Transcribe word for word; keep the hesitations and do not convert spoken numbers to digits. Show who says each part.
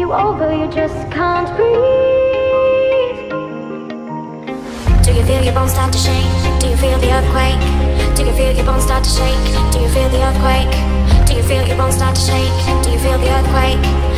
Speaker 1: you over, you just can't breathe.
Speaker 2: Do you feel your bones start to shake? Do you feel the earthquake? Do you feel your bones start to shake? Do you feel the earthquake? Do you feel your bones start to shake? Do you feel the earthquake?